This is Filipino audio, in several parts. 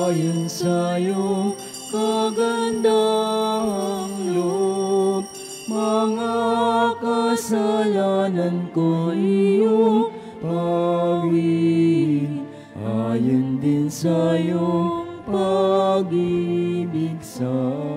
ayon sa iyong kagandahang loob, mga kasalanan ko iyong pag-ibig, ayon din sa iyong pag-ibig sa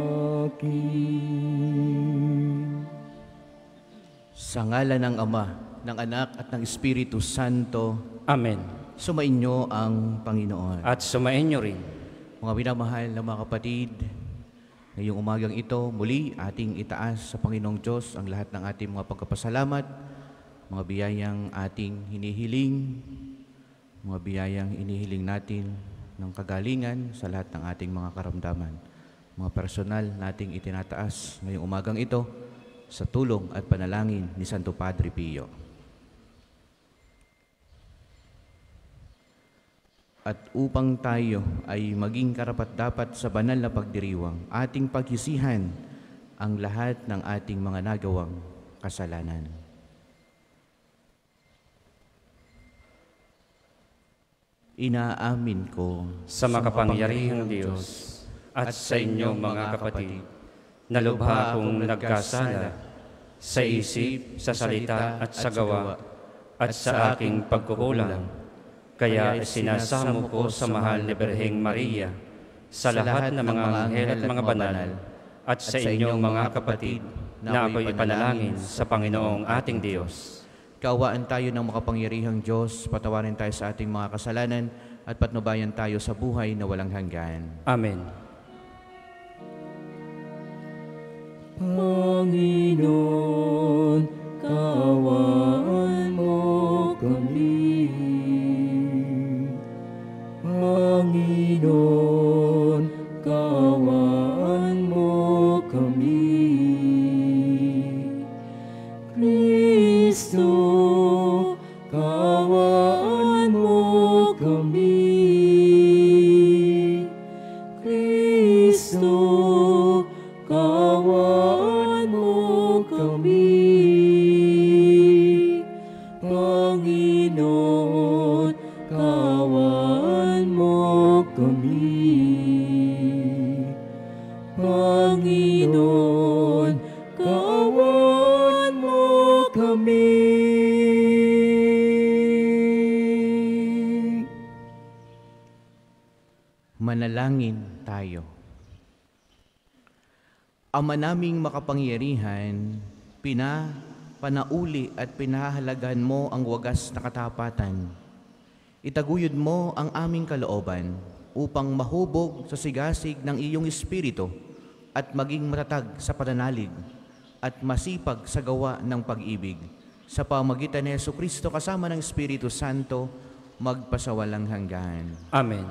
akin. Sa ngalan ng Ama, ng Anak at ng Espiritu Santo. Amen. Sumainyo ang Panginoon. At sumainyo rin. Mga minamahal na mga kapatid, ngayong umagang ito, muli ating itaas sa Panginoong Diyos ang lahat ng ating mga pagkapasalamat, mga biyayang ating hinihiling, mga biyayang inihiling natin ng kagalingan sa lahat ng ating mga karamdaman. Mga personal nating itinataas ngayong umagang ito sa tulong at panalangin ni Santo Padre Pio. At upang tayo ay maging karapat-dapat sa banal na pagdiriwang, ating paghisihan ang lahat ng ating mga nagawang kasalanan. Inaamin ko sa makapangyarihang Diyos at sa inyong mga kapatid, na lubha akong nagkasala sa isip, sa salita at sa gawa, at sa aking pagkukulang. Kaya sinasamo ko sa mahal ni Birheng Maria, sa lahat ng mga anghel at mga banal, at sa inyong mga kapatid, na ako'y ipanalangin sa Panginoong ating Diyos. Kaawaan tayo ng makapangyarihang Diyos, patawarin tayo sa ating mga kasalanan, at patnubayan tayo sa buhay na walang hanggan. Amen. Panginoon, kaawaan mo kami. Panginoon, kaawaan mo kami. Kristo, kaawaan mo kami. Kristo, kaawaan mo kami. Panginoon, kaawaan mo kami. Panginoon, kaawaan mo kami. Manalangin tayo. Ama naming makapangyarihan, panauli at pinahahalagahan mo ang wagas na katapatan. Itaguyod mo ang aming kalooban upang mahubog sa sigasig ng iyong Espiritu at maging matatag sa pananalig at masipag sa gawa ng pag-ibig. Sa pamagitan ni Jesucristo kasama ng Espiritu Santo, magpasawalang hanggan. Amen.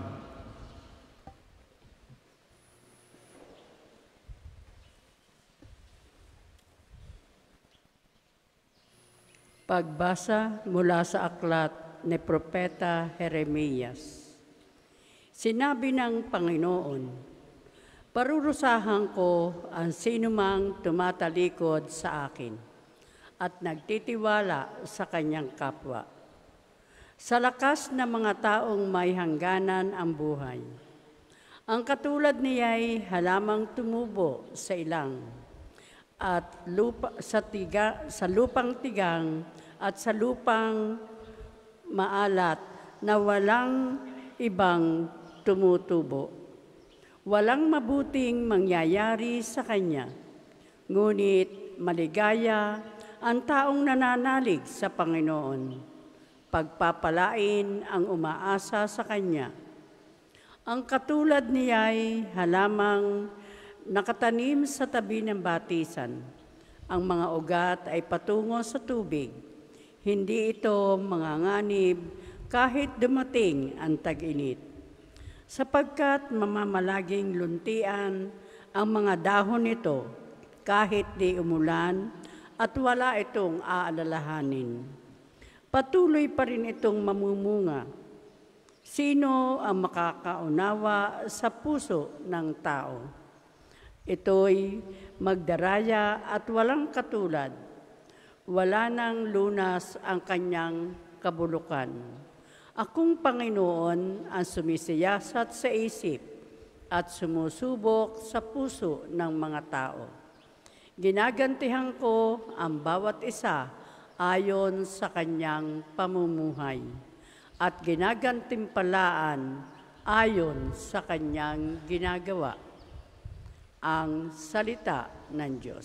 Pagbasa mula sa aklat ni Propeta Jeremias. Sinabi ng Panginoon, parurusahan ko ang sinumang tumatalikod sa akin at nagtitiwala sa kanyang kapwa. Sa lakas ng mga taong may hangganan ang buhay, ang katulad niya'y halamang tumubo sa ilang at sa lupang tigang at sa lupang maalat na walang ibang tumutubo. Walang mabuting mangyayari sa kanya, ngunit maligaya ang taong nananalig sa Panginoon. Pagpapalain ang umaasa sa kanya. Ang katulad niya'y halamang nakatanim sa tabi ng batisan. Ang mga ugat ay patungo sa tubig. Hindi ito manganganib kahit dumating ang tag-init. Sapagkat mamamalaging luntian ang mga dahon nito kahit di umulan at wala itong aalalahanin. Patuloy pa rin itong mamumunga. Sino ang makakaunawa sa puso ng tao? Ito'y magdaraya at walang katulad. Wala nang lunas ang kanyang kabulukan. Akong Panginoon ang sumisiyasat sa isip at sumusubok sa puso ng mga tao. Ginagantihan ko ang bawat isa ayon sa kanyang pamumuhay at ginagantimpalaan ayon sa kanyang ginagawa. Ang salita ng Diyos.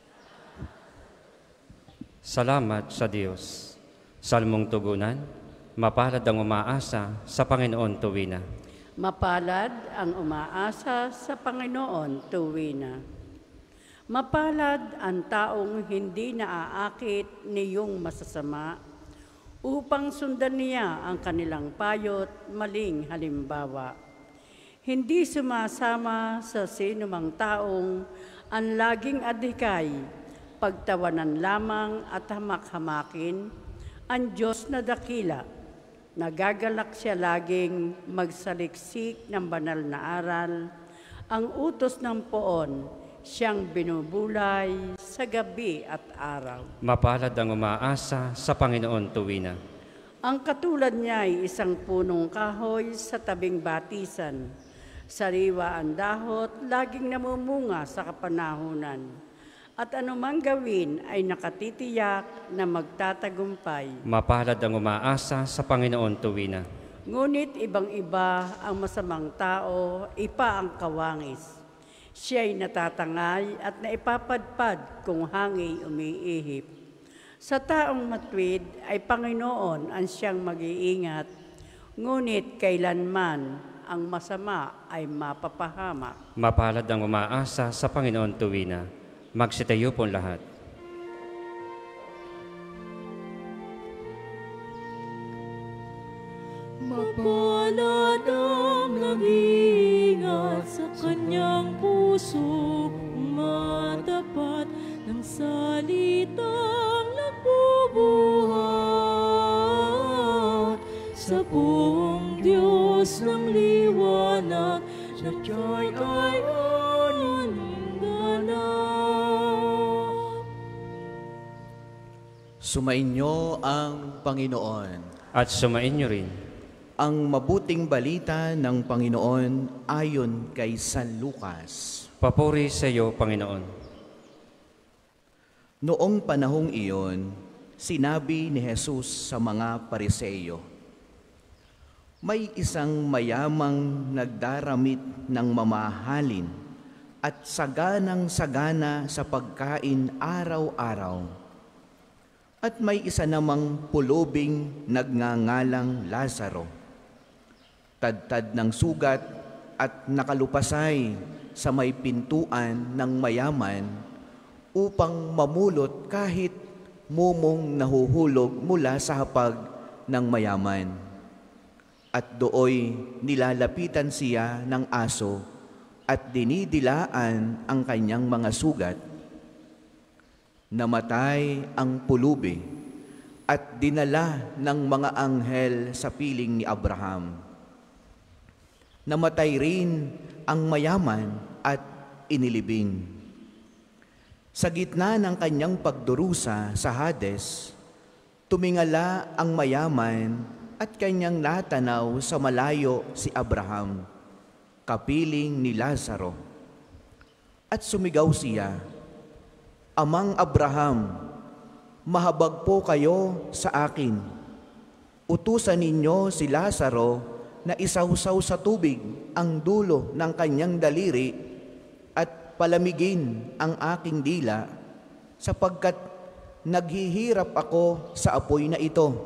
Salamat sa Diyos. Salmong tugunan, mapalad ang umaasa sa Panginoon tuwina. Mapalad ang umaasa sa Panginoon tuwina. Mapalad ang taong hindi naaakit niyong masasama upang sundan niya ang kanilang payot maling halimbawa. Hindi sumasama sa sinumang taong ang laging adhikay, pagtawanan lamang at hamak-hamakin ang Diyos na dakila. Nagagalak siya laging magsaliksik ng banal na aral. Ang utos ng poon, siyang binubulay sa gabi at araw. Mapalad ang umaasa sa Panginoon tuwina. Ang katulad niya ay isang punong kahoy sa tabing batisan. Sariwa ang dahot, laging namumunga sa kapanahunan. At anumang gawin ay nakatitiyak na magtatagumpay. Mapalad ang umaasa sa Panginoon tuwina. Ngunit ibang-iba ang masamang tao, ipa ang kawangis. Siya'y natatangay at naipapadpad kung hangi umiihip. Sa taong matwid ay Panginoon ang siyang mag-iingat, ngunit kailanman ang masama ay mapapahamak. Mapalad ang umaasa sa Panginoon tuwina. Magsitayo po lahat. Mapalad ang nag-iingat sa kanyang puso, matapat ng salitang nagbubuhat. Sa buong Diyos ng liwanag, na siya'y ayon ganap. Sumainyo ang Panginoon. At sumainyo rin. Ang mabuting balita ng Panginoon ayon kay San Lucas. Papuri sa iyo, Panginoon. Noong panahong iyon, sinabi ni Jesus sa mga Pariseo, may isang mayamang nagdaramit ng mamahalin at saganang-sagana sa pagkain araw-araw. At may isa namang pulubing nagngangalang Lazaro, tadtad ng sugat at nakalupasay sa may pintuan ng mayaman upang mamulot kahit mumong nahuhulog mula sa hapag ng mayaman. At dooy nilalapitan siya ng aso at dinidilaan ang kanyang mga sugat. Namatay ang pulubi at dinala ng mga anghel sa piling ni Abraham. Namatay rin ang mayaman at inilibing. Sa gitna ng kanyang pagdurusa sa Hades, tumingala ang mayaman at kanyang natanaw sa malayo si Abraham, kapiling ni Lazaro. At sumigaw siya, Amang Abraham, mahabag po kayo sa akin. Utusan ninyo si Lazaro na isawsaw sa tubig ang dulo ng kanyang daliri at palamigin ang aking dila, sapagkat naghihirap ako sa apoy na ito.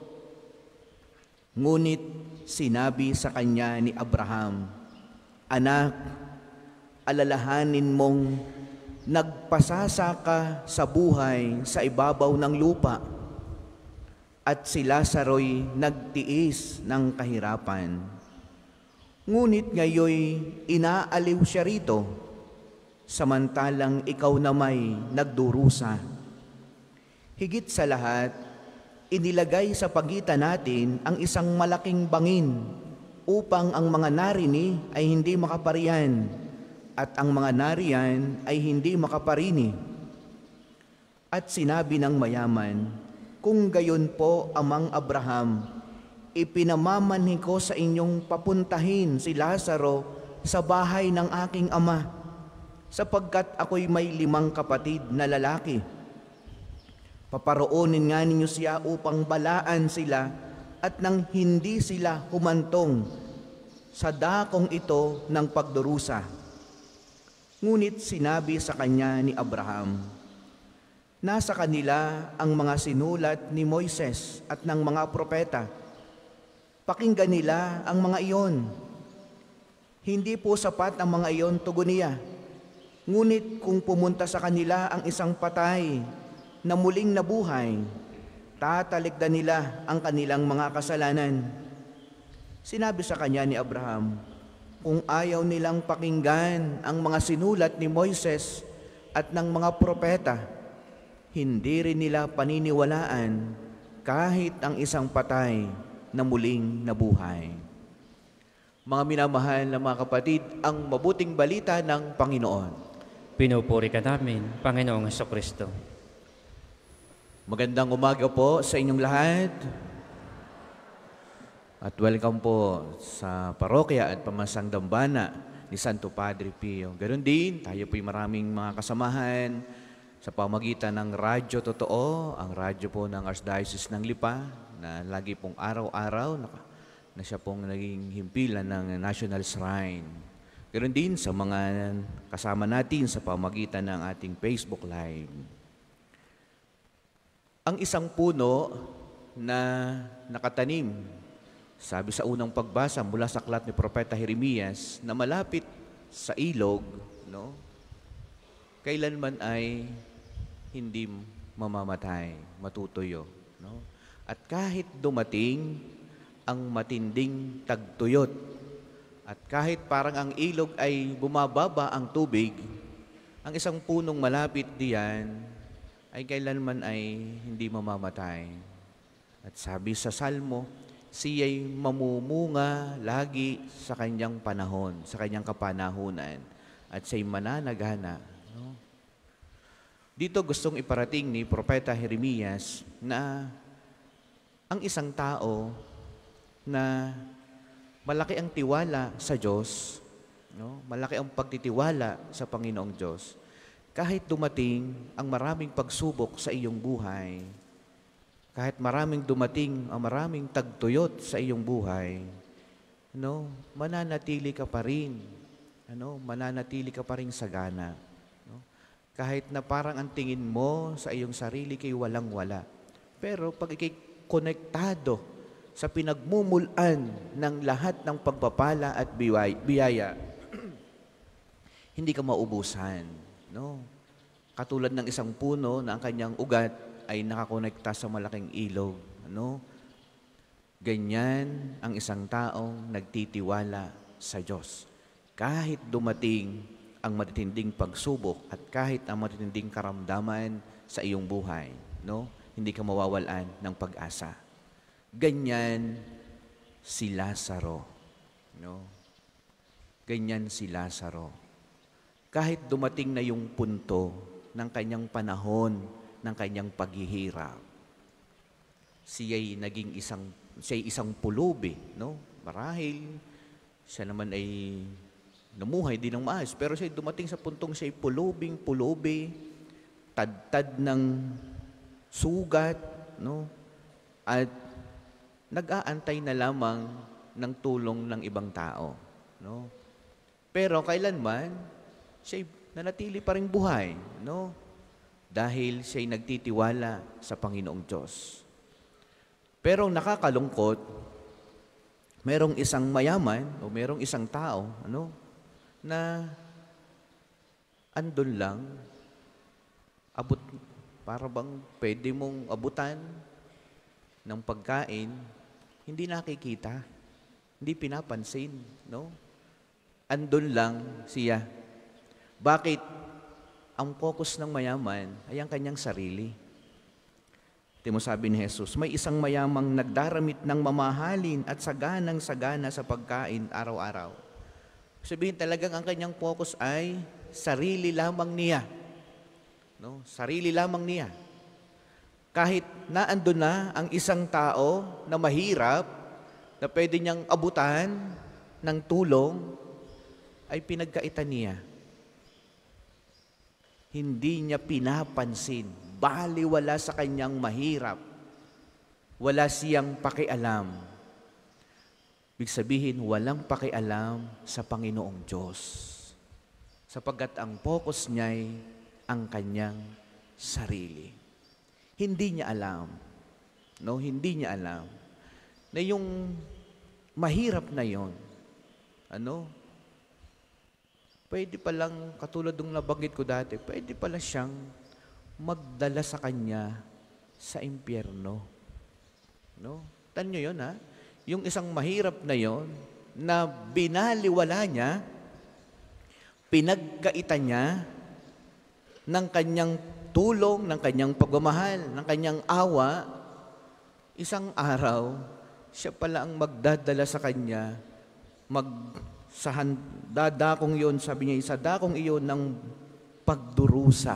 Ngunit sinabi sa kanya ni Abraham, Anak, alalahanin mong nagpasasa ka sa buhay sa ibabaw ng lupa, at si Lazaro'y nagtiis ng kahirapan. Ngunit ngayoy inaaliw siya rito, samantalang ikaw na may nagdurusa. Higit sa lahat, inilagay sa pagitan natin ang isang malaking bangin upang ang mga narini ay hindi makaparian at ang mga nariyan ay hindi makaparini. At sinabi ng mayaman, Kung gayon po, Amang Abraham, ipinamamanhin ko sa inyong papuntahin si Lazaro sa bahay ng aking ama, sapagkat ako'y may 5 kapatid na lalaki. Paparoonin nga ninyo siya upang balaan sila at nang hindi sila humantong sa dakong ito ng pagdurusa. Ngunit sinabi sa kanya ni Abraham, nasa kanila ang mga sinulat ni Moises at ng mga propeta. Pakinggan nila ang mga iyon. Hindi po sapat ang mga iyon, tugon niya. Ngunit kung pumunta sa kanila ang isang patay na muling nabuhay, tatalikdan nila ang kanilang mga kasalanan. Sinabi sa kanya ni Abraham, kung ayaw nilang pakinggan ang mga sinulat ni Moises at ng mga propeta, hindi rin nila paniniwalaan kahit ang isang patay na muling nabuhay. Mga minamahal na mga kapatid, ang mabuting balita ng Panginoon. Pinupuri ka namin, Panginoong Hesukristo. Magandang umaga po sa inyong lahat. At welcome po sa parokya at pamansang dambana ni Santo Padre Pio. Ganon din, tayo po'y maraming mga kasamahan sa pamagitan ng Radyo Totoo, ang radyo po ng Archdiocese ng Lipa, na lagi pong araw-araw na siya pong naging himpilan ng National Shrine. Ganon din sa mga kasama natin sa pamagitan ng ating Facebook Live. Ang isang puno na nakatanim, sabi sa unang pagbasa mula sa aklat ni Propeta Jeremias, na malapit sa ilog, no? Kailanman ay hindi mamamatay, matutuyo, no? At kahit dumating ang matinding tagtuyot, at kahit parang ang ilog ay bumababa ang tubig, ang isang punong malapit diyan ay kailanman ay hindi mamamatay. At sabi sa Salmo, siya'y mamumunga lagi sa kanyang panahon, sa kanyang kapanahunan, at siya'y mananagana. No? Dito gustong iparating ni Propeta Jeremias na ang isang tao na malaki ang tiwala sa Diyos, no? Malaki ang pagtitiwala sa Panginoong Diyos, kahit dumating ang maraming pagsubok sa iyong buhay, kahit maraming dumating ang maraming tagtuyot sa iyong buhay, no, mananatili ka pa rin. Mananatili ka pa rin sagana. No? Kahit na parang ang tingin mo sa iyong sarili kay walang-wala. Pero pag ikay konektado sa pinagmumulan ng lahat ng pagpapala at biyaya, hindi ka maubusan. No? Katulad ng isang puno na ang kanyang ugat ay nakakonekta sa malaking ilog. No? Ganyan ang isang taong nagtitiwala sa Diyos. Kahit dumating ang matitinding pagsubok at kahit ang matitinding karamdaman sa iyong buhay, no? Hindi ka mawawalan ng pag-asa. Ganyan si Lazaro. No? Ganyan si Lazaro. Kahit dumating na yung punto ng kanyang panahon, ng kanyang paghihirap, siya'y isang pulubi, no? Marahil, siya naman ay namuhay din ng maayos, pero siya'y dumating sa puntong siya'y pulubi, tad-tad ng sugat, no? At nag-aantay na lamang ng tulong ng ibang tao, no? Pero kailanman, siya'y nanatili pa rin buhay, no? Dahil siya'y nagtitiwala sa Panginoong Diyos. Pero nakakalungkot, merong isang mayaman o merong isang tao, na andun lang, abot, para bang pwede mong abutan ng pagkain, hindi nakikita, hindi pinapansin, no? Andun lang siya. Bakit? Ang focus ng mayaman ay ang kanyang sarili. Timo sabi ni Jesus, may isang mayamang nagdaramit ng mamahalin at saganang-sagana sa pagkain araw-araw. Sabihin talagang ang kanyang focus ay sarili lamang niya. No? Sarili lamang niya. Kahit naandun na ang isang tao na mahirap, na pwede niyang abutan ng tulong ay pinagkaitan niya. Hindi niya pinapansin, baliwala sa kanyang mahirap. Wala siyang pakialam. Ibig sabihin, walang pakialam sa Panginoong Diyos. Sapagkat ang focus niya'y ang kanyang sarili. Hindi niya alam, no? Hindi niya alam na yung mahirap na yon, pwede palang, katulad ng nabanggit ko dati, pwede pala siyang magdala sa kanya sa impyerno. No? Tanyo yun, ha? Yung isang mahirap na yon, na binaliwala niya, pinagkaitan niya ng kanyang tulong, ng kanyang pagmamahal, ng kanyang awa, isang araw, siya pala ang magdadala sa kanya, dadakong yun, sabi niya, sa dakong iyon ng pagdurusa.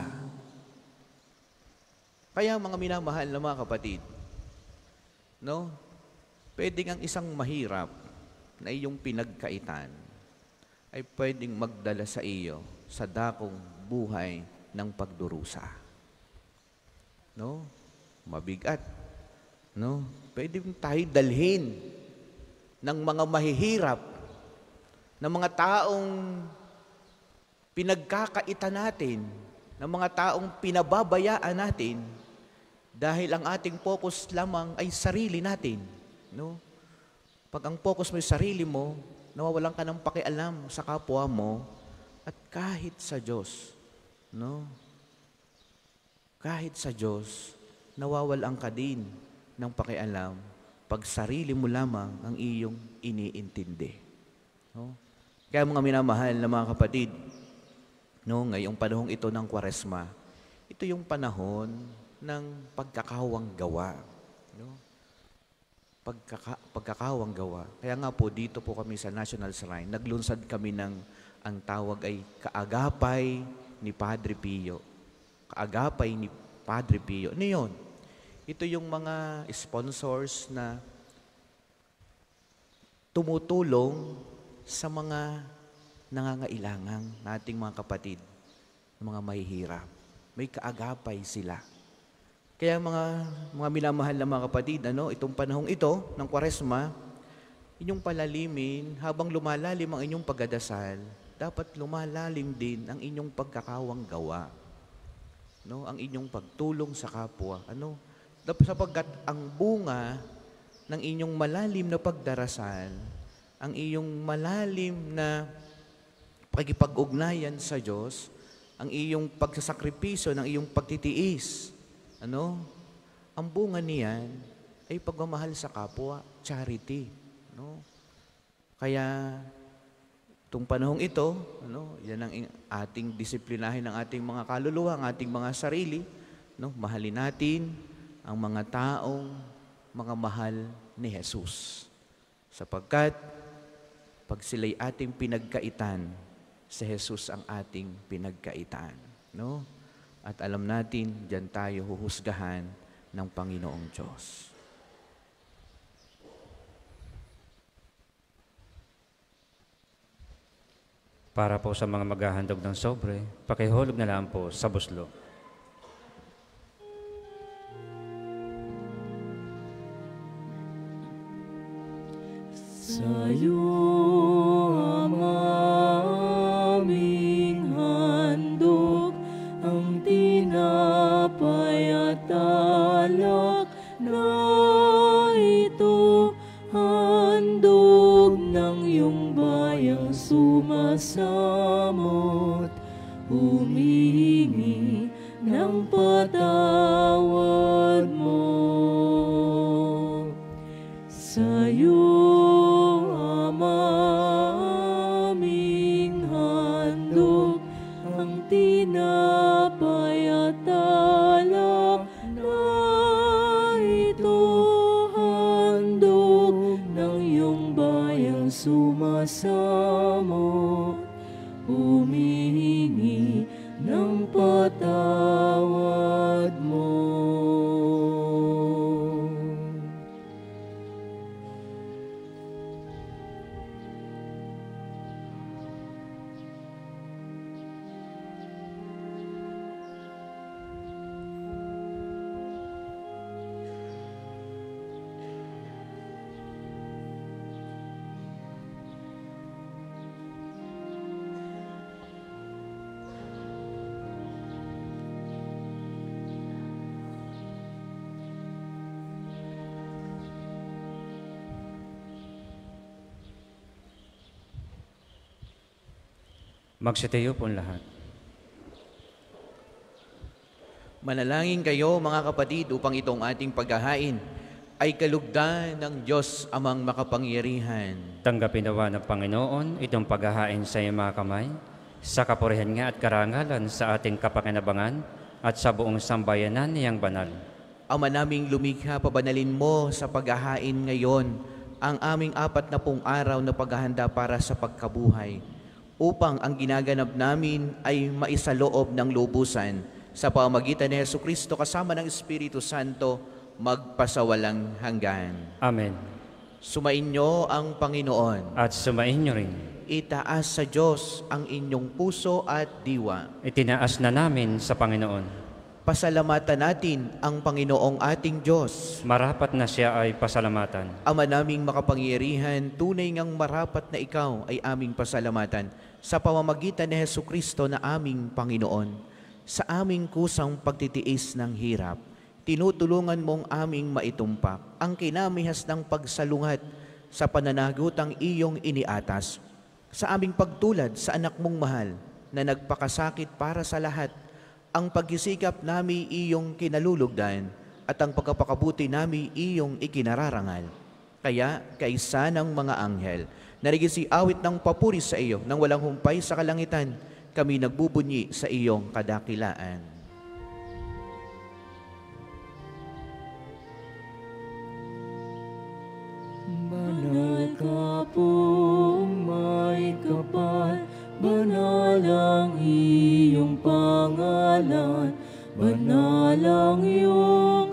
Kaya mga minamahal na mga kapatid, no? Pwedeng ang isang mahirap na iyong pinagkaitan ay pwedeng magdala sa iyo sa dakong buhay ng pagdurusa. No? Mabigat. No? Pwede tayo dalhin ng mga mahihirap, ng mga taong pinagkakaitan natin, ng mga taong pinababayaan natin dahil ang ating focus lamang ay sarili natin. No? Pag ang focus mo ay sarili mo, nawawalan ka ng pakialam sa kapwa mo at kahit sa Diyos. No? Kahit sa Diyos, nawawalan ka din ng pakialam pag sarili mo lamang ang iyong iniintindi. No? Kaya mga minamahal na mga kapatid, no, ngayong panahong ito ng Kwaresma, ito yung panahon ng pagkakawang gawa. No? Pagkakawang gawa. Kaya nga po, dito po kami sa National Shrine, naglunsad kami ng, ang tawag ay Kaagapay ni Padre Pio. Kaagapay ni Padre Pio. Ano yun? Ito yung mga sponsors na tumutulong sa mga nangangailangan nating mga kapatid, mga mahihirap. May kaagapay sila. Kaya mga minamahal na mga kapatid, itong panahong ito ng Kwaresma, inyong palalimin, habang lumalalim ang inyong pagdadasal, dapat lumalalim din ang inyong pagkakawang gawa. No? Ang inyong pagtulong sa kapwa. Sapagkat ang bunga ng inyong malalim na pagdarasal, ang iyong malalim na pakikipag-ugnayan sa Diyos, ang iyong pagsasakripisyo, ng iyong pagtitiis, ang bunga niyan ay pagmamahal sa kapwa, charity. Kaya, itong panahong ito, yan ang ating disiplinahin ng ating mga kaluluwa, ang ating mga sarili. Mahalin natin ang mga taong mga mahal ni Jesus. Sapagkat, pag sila'y ating pinagkaitan, si Jesus ang ating pinagkaitan. At alam natin, diyan tayo huhusgahan ng Panginoong Diyos. Para po sa mga maghahandog ng sobre, pakihulog na lang po sa buslo. Sa'yo ang aming handog, ang tinapay at alak na ito, handog ng iyong bayang sumasamot, humihingi ng patawad mo. Sa'yo aming handog, ang tinapay at alak na ito, handog ng iyong bayang sumasamot, humihingi ng patawad mo. Magsitayo po lahat. Manalangin kayo mga kapatid upang itong ating paghahain ay kalugdan ng Diyos amang makapangyarihan. Tanggapin nawa ng Panginoon itong paghahain sa iyong mga kamay, sa kapurihan nga at karangalan sa ating kapakinabangan at sa buong sambayanan niyang banal. Ama naming lumikha, pabanalin mo sa paghahain ngayon ang aming 40 araw na paghahanda para sa pagkabuhay, upang ang ginaganap namin ay maisaloob ng lubusan sa pamamagitan ni Jesucristo kasama ng Espiritu Santo magpasawalang hanggan. Amen. Sumainyo ang Panginoon. At sumain niyo rin. Itaas sa Diyos ang inyong puso at diwa. Itinaas na namin sa Panginoon. Pasalamatan natin ang Panginoong ating Diyos. Marapat na siya ay pasalamatan. Ama naming makapangyarihan, tunay ngang marapat na ikaw ay aming pasalamatan sa pamamagitan ni Jesucristo na aming Panginoon. Sa aming kusang pagtitiis ng hirap, tinutulungan mong aming maitumpak ang kinamihas ng pagsalungat sa pananagutang iyong iniatas. Sa aming pagtulad sa anak mong mahal na nagpakasakit para sa lahat, ang pagsisikap nami iyong kinalulugdan at ang pagkapakabuti nami iyong ikinararangal. Kaya kaisa ng mga anghel, narigisi awit ng papuri sa iyo nang walang humpay sa kalangitan, kami nagbubunyi sa iyong kadakilaan. Banal ka pong may kapal, banal ang iyong pangalan, banal ang iyong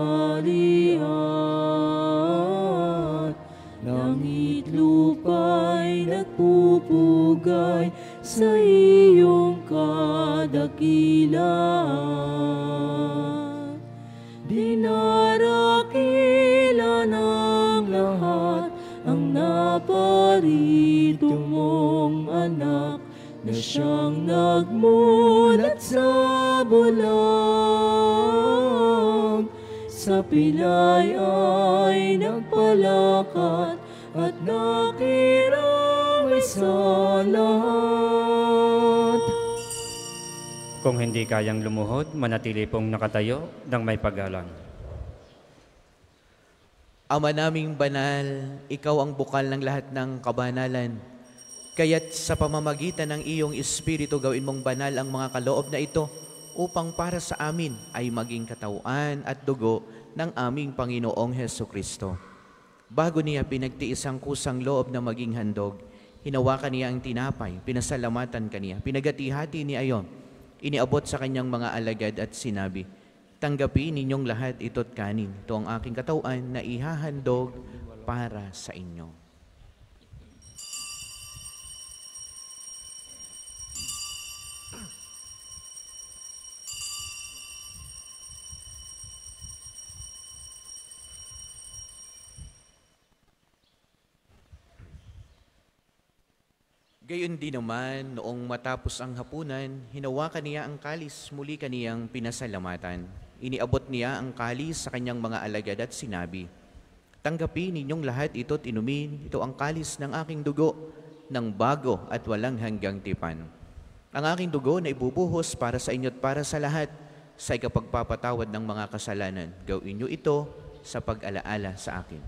kaharian. Langit lupa'y nagpupugay sa iyong kadakilaan. Dinarakila ng lahat ang naparito mong anak na siyang nagmulat sa bulag. Sa pilay ay nagpalakat at nakiramay sa lahat. Kung hindi kayang lumuhod, manatili pong nakatayo ng may paggalang. Ama naming banal, ikaw ang bukal ng lahat ng kabanalan. Kaya't sa pamamagitan ng iyong Espiritu gawin mong banal ang mga kaloob na ito upang para sa amin ay maging katawan at dugo ng aming Panginoong Jesucristo. Bago niya pinagtiis ang kusang loob na maging handog, hinawakan niya ang tinapay, pinasalamatan kaniya, pinagati-hati ni ayon, iniabot sa kanyang mga alagad at sinabi, "Tanggapin ninyong lahat ito't kanin. Ito ang aking katawan na ihahandog para sa inyo." Gayon din naman, noong matapos ang hapunan, hinawakan niya ang kalis, muli kaniyang pinasalamatan. Iniabot niya ang kalis sa kanyang mga alagad at sinabi, "Tanggapin ninyong lahat ito't inumin, ito ang kalis ng aking dugo, ng bago at walang hanggang tipan. Ang aking dugo na ibubuhos para sa inyo at para sa lahat, sa ikapagpapatawad ng mga kasalanan. Gawin niyo ito sa pag-alaala sa akin."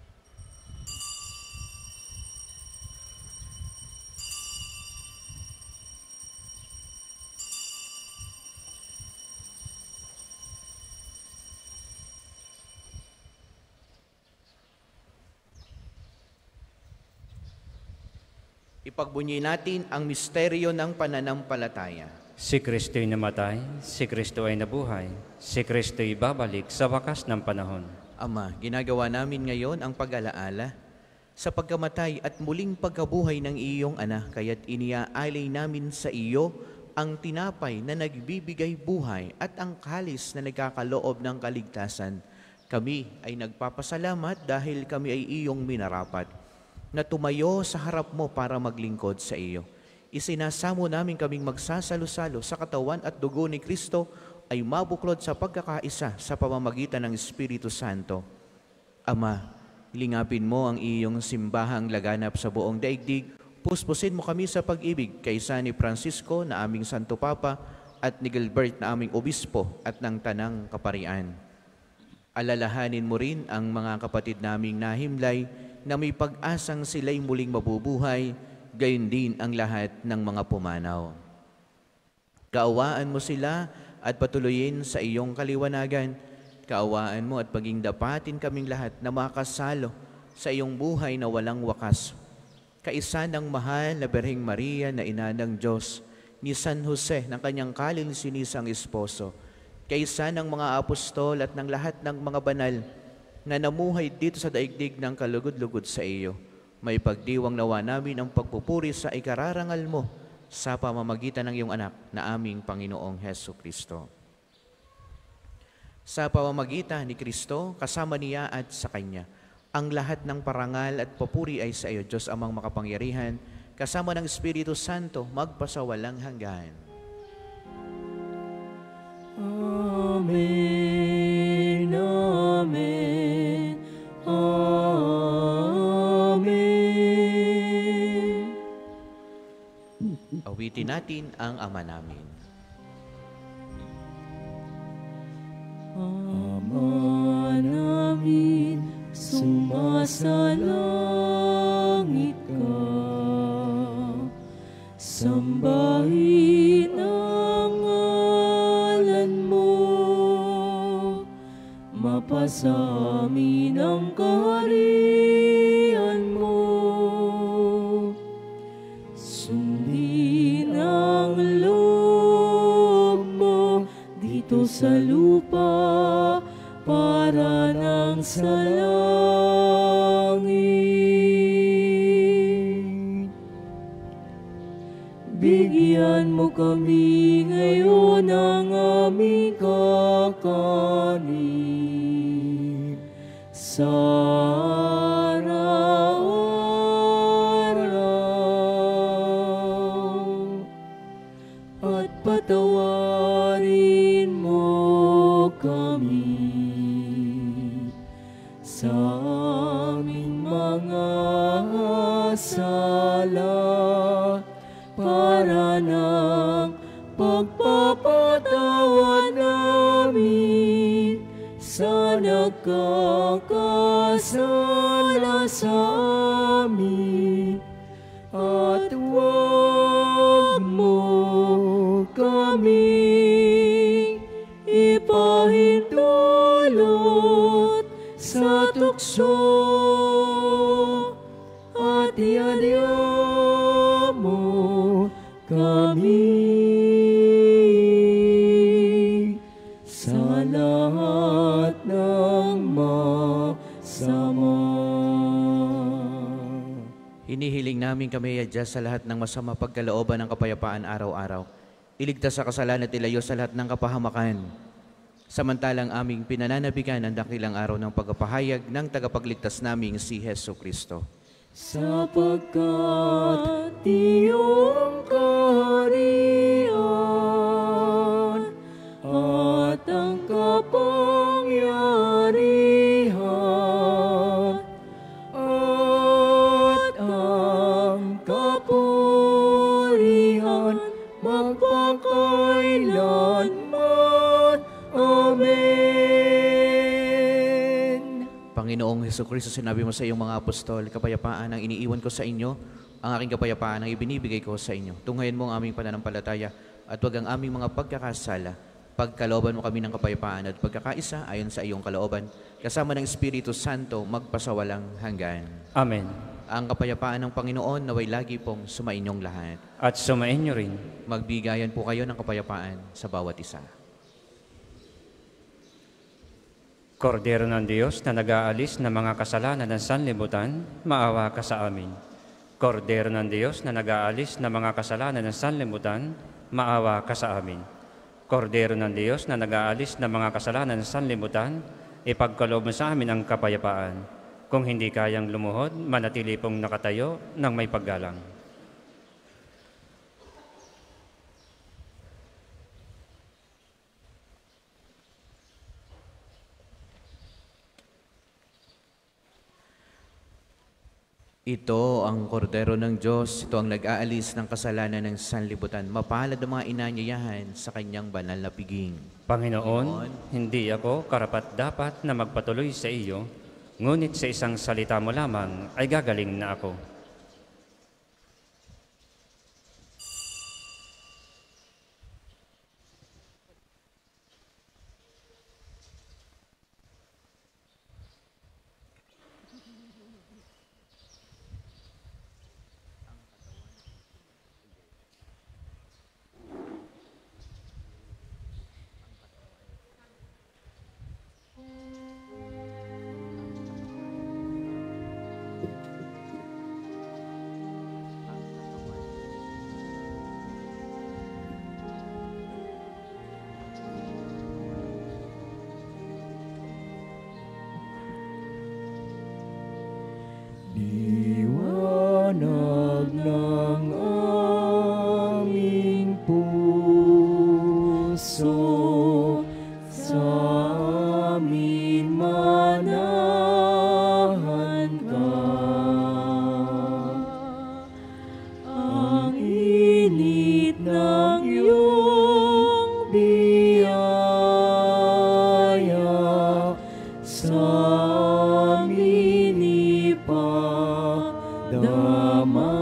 Ipagbunyi natin ang misteryo ng pananampalataya. Si Kristo'y namatay, si Kristo ay nabuhay, si Kristo'y babalik sa wakas ng panahon. Ama, ginagawa namin ngayon ang pag-alaala sa pagkamatay at muling pagkabuhay ng iyong anak, kaya't iniaalay namin sa iyo ang tinapay na nagbibigay buhay at ang kalis na nagkakaloob ng kaligtasan. Kami ay nagpapasalamat dahil kami ay iyong minarapat na tumayo sa harap mo para maglingkod sa iyo. Isinasamo namin kaming magsasalo-salo sa katawan at dugo ni Kristo ay mabuklod sa pagkakaisa sa pamamagitan ng Espiritu Santo. Ama, lingapin mo ang iyong simbahang laganap sa buong daigdig Puspusin mo kami sa pag-ibig kaysa ni Francisco na aming Santo Papa at ni Gilbert na aming Obispo at ng Tanang Kaparian. Alalahanin mo rin ang mga kapatid naming nahimlay na may pag-asang sila'y muling mabubuhay, gayon din ang lahat ng mga pumanaw. Kaawaan mo sila at patuloyin sa iyong kaliwanagan. Kaawaan mo at paging dapatin kaming lahat na makasalo sa iyong buhay na walang wakas. Kaisa ng mahal na Birheng Maria na ina ng Diyos, ni San Jose ng kanyang kalilisinisang esposo, kaisa ng mga apostol at ng lahat ng mga banal na namuhay dito sa daigdig ng kalugod-lugod sa iyo, may pagdiwang nawa namin ang pagpupuri sa ikararangal mo sa pamamagitan ng iyong anak na aming Panginoong Heso Kristo. Sa pamamagitan ni Kristo, kasama niya at sa Kanya, ang lahat ng parangal at papuri ay sa iyo, Diyos Amang makapangyarihan, kasama ng Espiritu Santo, magpasawalang hanggan. Amen, amen, amen. Awitin natin ang Ama namin. Ama namin, sumasalangit ka, sambahin ang ngalan mo, mapasamin ang kaharian mo, sundin ang loob mo dito sa lupa para nang sa langit. Bigyan mo kami ngayon ng aming kakanin sa araw-araw, at patawarin mo kami sa aming mga sala, para ng pagpapatawad namin sa nagkakasala sa amin, at huwag mo kami ipahintulot sa tukso, at iadya mo kami sa lahat ng masama. Hinihiling namin kami adya sa lahat ng masama pagkalooban ng kapayapaan araw-araw. Iligtas sa kasalanan at ilayo sa lahat ng kapahamakan. Samantalang aming pinananabigan ang dakilang araw ng pagpapahayag ng tagapagligtas naming si Heso Kristo. Sapagkat iyong kaharian at ang kapangyarihan at ang kapurihan magpakailanman. Amen. Panginoong Hesukristo, sinabi mo sa iyong mga apostol, kapayapaan ang iniiwan ko sa inyo, ang aking kapayapaan ang ibinibigay ko sa inyo. Tunghayan mo ang aming pananampalataya at huwag ang aming mga pagkakasala. Pagkalooban mo kami ng kapayapaan at pagkakaisa ayon sa iyong kalooban, kasama ng Espiritu Santo, magpasawalang hanggan. Amen. Ang kapayapaan ng Panginoon naway lagi pong sumainyong lahat. At sumainyo rin. Magbigayan po kayo ng kapayapaan sa bawat isa. Kordero ng Diyos na nag-aalis ng mga kasalanan ng sanlibutan, maawa ka sa amin. Kordero ng Diyos na nag-aalis ng mga kasalanan ng sanlibutan, maawa ka sa amin. Kordero ng Diyos na nag-aalis ng mga kasalanan ng sanlibutan, ipagkaloob mo sa amin ang kapayapaan. Kung hindi kayang lumuhod, manatili pong nakatayo ng may paggalang. Ito ang kordero ng Diyos, ito ang nag-aalis ng kasalanan ng sanlibutan. Mapalad ang mga inanyayahan sa kanyang banal na piging. Panginoon, hindi ako karapat-dapat na magpatuloy sa iyo, ngunit sa isang salita mo lamang ay gagaling na ako. Liwanag ng aming puso, sa amin manahan ka. Ang init ng iyong biyaya sa amin ipadama.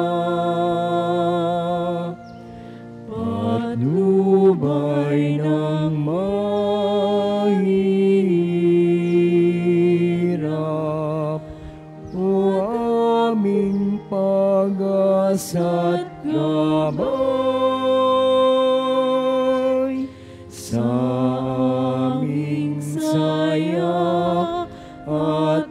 Patnubay ng mahirap, o aming pag-asa't gabay, sa aming saya at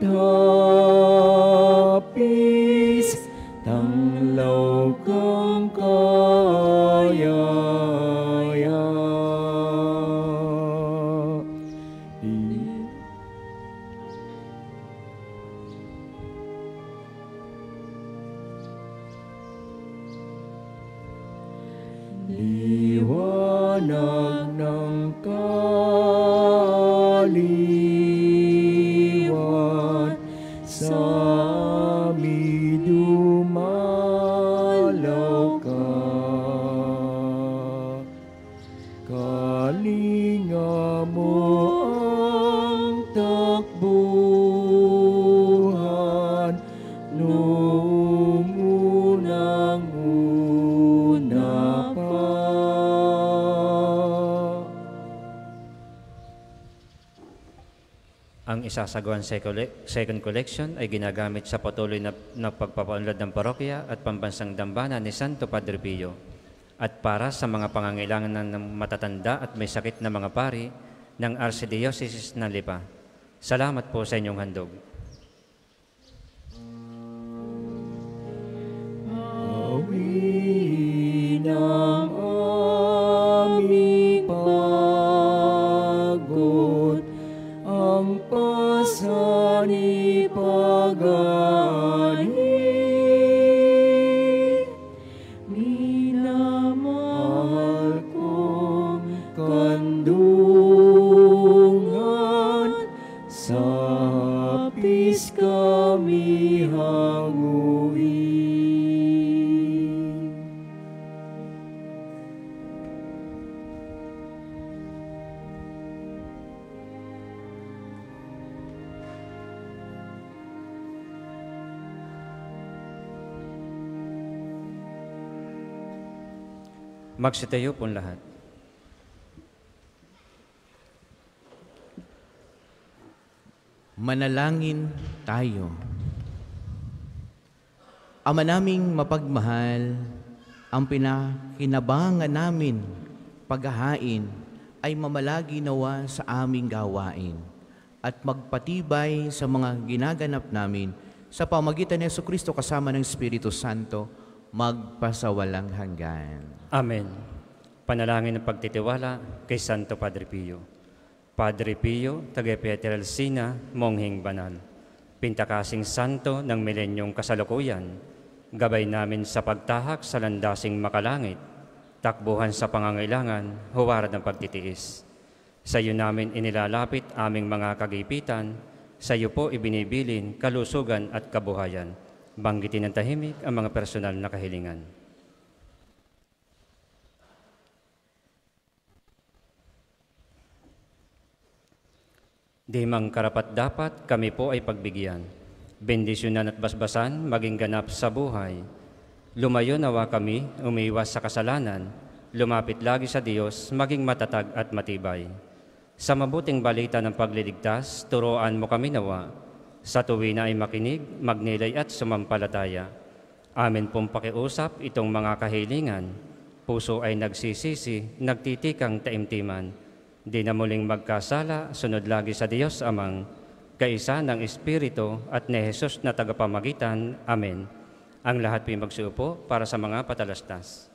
hapis, tanglaw kang kaya. Liwanag ng kaliwan, sa amin dumalaw ka. Kalinga mo ang takbuhan, noong unang-una pa. Ang isasagawang second collection ay ginagamit sa patuloy na pagpapaunlad ng parokya at pambansang dambana ni Santo Padre Pio at para sa mga pangangailangan ng matatanda at may sakit na mga pari ng Archdiocese ng Lipa. Salamat po sa inyong handog. Awin ang aming pagod, ang pasanipagani. Minamahal kong kandungan, sa hapis kami hanguin. Magsitayo po lahat. Manalangin tayo. Ama naming mapagmahal, ang pinakinabangan namin paghahain ay mamalagi nawa sa aming gawain at magpatibay sa mga ginaganap namin sa pamagitan ni Jesucristo kasama ng Espiritu Santo, magpasawalang hanggan. Amen. Panalangin ng pagtitiwala kay Santo Padre Pio. Padre Pio, taga Pietrelcina, monghing banal, pintakasing santo ng milenyong kasalukuyan, gabay namin sa pagtahak sa landasing makalangit, takbuhan sa pangangailangan, huwarad ng pagtitiis. Sa iyo namin inilalapit aming mga kagipitan, sa iyo po ibinibilin kalusugan at kabuhayan. Banggitin ng tahimik ang mga personal na kahilingan. Di mang karapat-dapat kami po ay pagbigyan. Bendisyonan at basbasan maging ganap sa buhay. Lumayo nawa kami, umiiwas sa kasalanan, lumapit lagi sa Diyos, maging matatag at matibay. Sa mabuting balita ng pagliligtas, turuan mo kami nawa. Sa tuwina ay makinig, magnilay at sumampalataya. Amin pong pakiusap itong mga kahilingan. Puso ay nagsisisi, nagtitikang taimtiman. Di na muling magkasala, sunod lagi sa Diyos Amang, kaisa ng Espiritu at ni Jesus na tagapamagitan. Amen. Ang lahat po'y magsiupo para sa mga patalastas.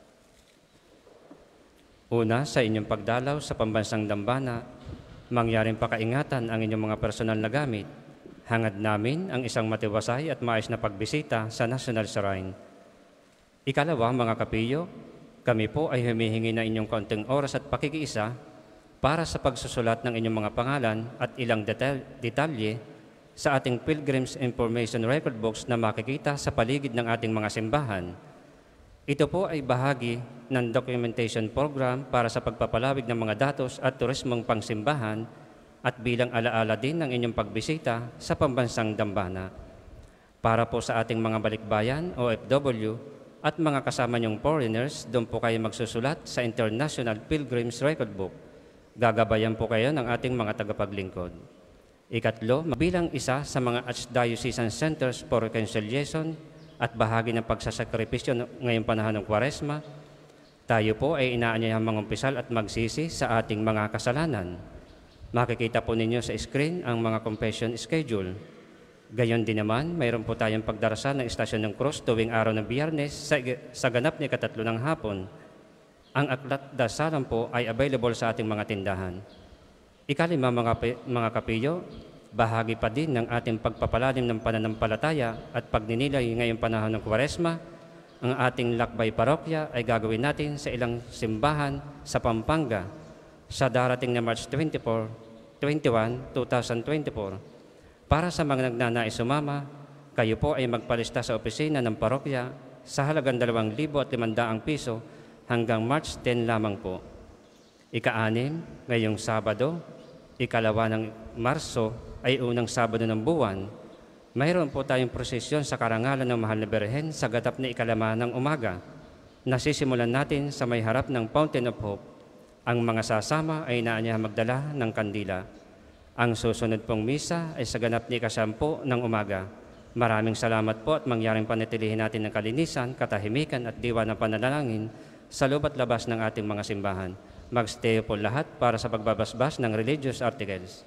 Una, sa inyong pagdalaw sa pambansang dambana, mangyaring pakaingatan ang inyong mga personal na gamit. Hangad namin ang isang matiwasay at maayos na pagbisita sa National Shrine. Ikalawa, mga kapiyo, kami po ay humihingi na inyong kaunting oras at pakikiisa para sa pagsusulat ng inyong mga pangalan at ilang detalye sa ating Pilgrim's Information Record Books na makikita sa paligid ng ating mga simbahan. Ito po ay bahagi ng documentation program para sa pagpapalawig ng mga datos at turismong pangsimbahan at bilang alaala din ng inyong pagbisita sa pambansang dambana. Para po sa ating mga balikbayan, OFW, at mga kasama niyong foreigners, doon po kayo magsusulat sa International Pilgrim's Record Book. Gagabayan po kayo ng ating mga tagapaglingkod. Ikatlo, bilang isa sa mga Archdiocesan Centers for Reconciliation at bahagi ng pagsasakripisyo ngayong panahon ng Kwaresma, tayo po ay inaanyayang mangumpisal at magsisi sa ating mga kasalanan. Makikita po ninyo sa screen ang mga confession schedule. Gayon din naman, mayroon po tayong pagdarasal ng Istasyon ng Krus tuwing araw ng Biyernes sa ganap ni katatlo ng hapon. Ang aklat dasalan po ay available sa ating mga tindahan. Ikalima, mga kapiyo, bahagi pa din ng ating pagpapalalim ng pananampalataya at pagninilay ngayong panahon ng Kwaresma. Ang ating lakbay parokya ay gagawin natin sa ilang simbahan sa Pampanga sa darating na March 21, 2024. Para sa mga nagnanais sumama, kayo po ay magpalista sa opisina ng parokya sa halagang 2,500 piso hanggang March 10 lamang po. Ika-6, ngayong Sabado, ikalawa ng Marso ay unang Sabado ng buwan. Mayroon po tayong prosesyon sa karangalan ng Mahal na Birhen sa gatap na ikalama ng umaga. Nasisimulan natin sa may harap ng Fountain of Hope. Ang mga sasama ay inaanyahan magdala ng kandila. Ang susunod pong misa ay sa ganap ni ika-10 ng umaga. Maraming salamat po at mangyaring panatilihin natin ng kalinisan, katahimikan at diwa ng pananalangin sa loob at labas ng ating mga simbahan. Magstay po lahat para sa pagbabasbas ng religious articles.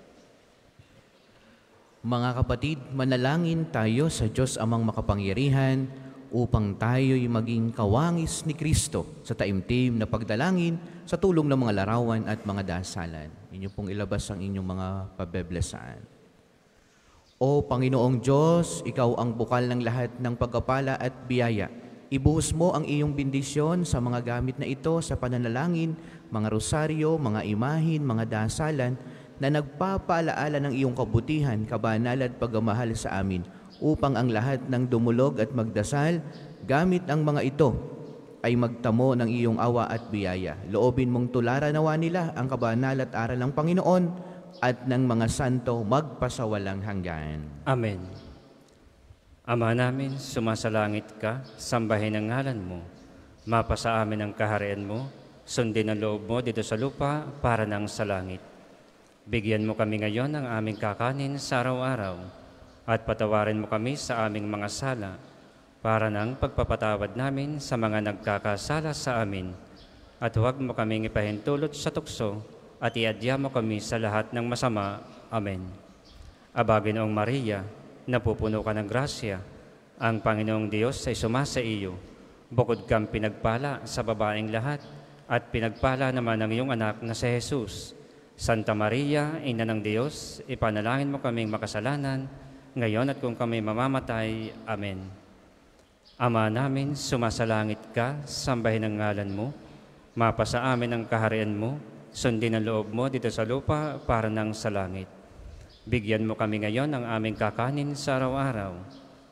Mga kapatid, manalangin tayo sa Diyos Amang makapangyarihan upang tayo'y maging kawangis ni Kristo sa taimtim na pagdalangin sa tulong ng mga larawan at mga dasalan. Inyo pong ilabas ang inyong mga pabeblesan. O Panginoong Diyos, Ikaw ang bukal ng lahat ng pagkapala at biyaya. Ibuhos mo ang iyong bendisyon sa mga gamit na ito sa pananalangin, mga rosaryo, mga imahin, mga dasalan na nagpapaalaala ng iyong kabutihan, kabanalan at pagmamahal sa amin upang ang lahat ng dumulog at magdasal, gamit ang mga ito, ay magtamo ng iyong awa at biyaya. Loobin mong tularan nawa nila ang kabanal at aral ng Panginoon at ng mga santo magpasawalang hanggan. Amen. Ama namin, sumasalangit ka, sambahin ang ngalan mo. Mapasa amin ang kaharian mo, sundin ang loob mo dito sa lupa para nang sa langit. Bigyan mo kami ngayon ng aming kakanin sa araw-araw at patawarin mo kami sa aming mga sala para nang pagpapatawad namin sa mga nagkakasala sa amin. At huwag mo kaming ipahintulot sa tukso at iadya mo kami sa lahat ng masama. Amen. Aba, Ginoong Maria, napupuno ka ng grasya, ang Panginoong Diyos ay sumasa iyo. Bukod kang pinagpala sa babaeng lahat at pinagpala naman ang iyong anak na si Jesus. Santa Maria, Ina ng Diyos, ipanalangin mo kaming makasalanan, ngayon at kung kami mamamatay. Amen. Ama namin, sumasalangit ka, sambahin ang ngalan mo, mapasa amin ang kaharian mo, sundin ang loob mo dito sa lupa para nang sa langit. Bigyan mo kami ngayon ng aming kakanin sa araw-araw,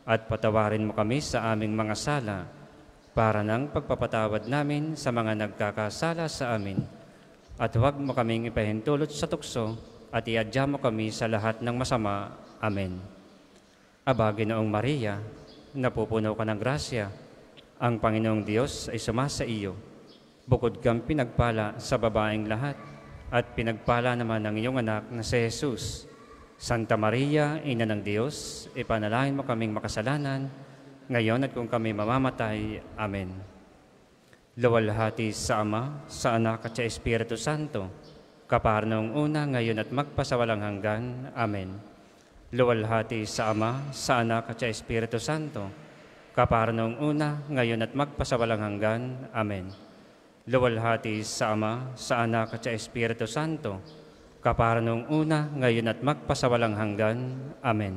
at patawarin mo kami sa aming mga sala, para ng pagpapatawad namin sa mga nagkakasala sa amin. At huwag mo kaming ipahintulot sa tukso, at iadya mo kami sa lahat ng masama. Amen. Aba, Ginoong Maria, napupuno ka ng grasya, ang Panginoong Diyos ay sumasa iyo. Bukod kang pinagpala sa babaeng lahat, at pinagpala naman ng iyong anak na si Jesus. Santa Maria, Ina ng Diyos, ipanalangin mo kaming makasalanan, ngayon at kung kami mamamatay. Amen. Luwalhati sa Ama, sa Anak at sa Espiritu Santo, kapara noong una, ngayon at magpasawalang hanggan. Amen. Luwalhati sa Ama, sa Anak at sa Espiritu Santo, kapara noong una, ngayon at magpasawalang hanggan. Amen. Luwalhati sa Ama, sa Anak at sa Espiritu Santo, kapara noong una, ngayon at magpasawalang hanggan. Amen.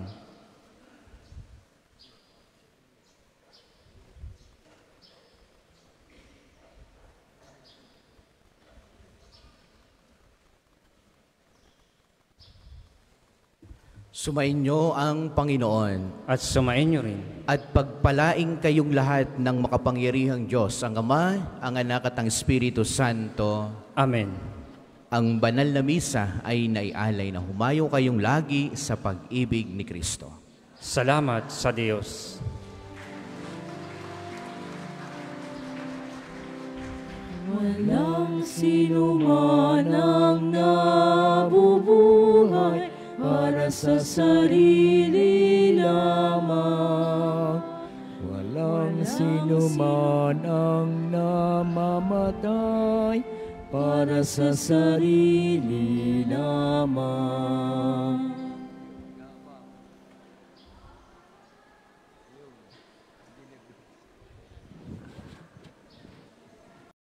Sumainyo ang Panginoon At sumainyo rin. at pagpalaing kayong lahat ng makapangyarihang Diyos, ang Ama, ang Anak at ang Espiritu Santo. Amen. Ang banal na misa ay naialay na humayo kayong lagi sa pag-ibig ni Kristo. Salamat sa Diyos. Walang sino man ang nabubuhay para sa sarili lamang. Walang sino man ang namamatay para sa sarili lamang.